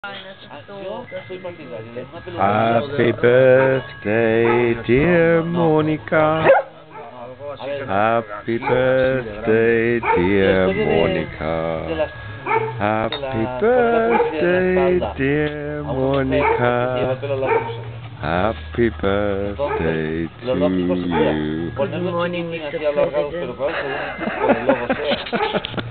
Yo soy partidario de una peluquería. Happy birthday, dear Monica. Happy birthday, dear Monica. Happy birthday, dear Monica. Happy birthday to you. Ponerlo chiquitín así alargados, pero claro, según el tipo de logo sea.